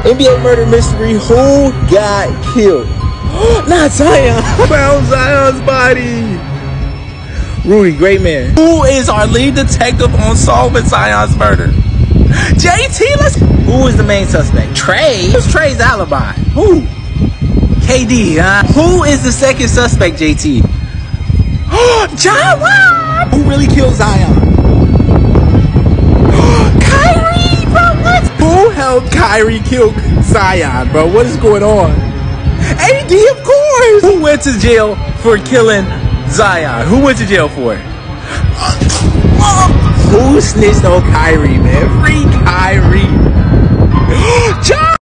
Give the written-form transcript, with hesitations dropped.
NBA murder mystery. Who got killed? Not Zion. Found Zion's body. Rudy, great man. Who is our lead detective on solving Zion's murder? JT, Who is the main suspect? Trey? Who's Trey's alibi? Who? KD, huh? Who is the second suspect, JT? John Wall! Who really killed Zion? Kyrie, bro, what? Who helped Kyrie kill Zion, bro? What is going on? AD, of course! Who went to jail for killing Zion? Who went to jail for it? Who snitched on Kyrie, man? Free Kyrie. John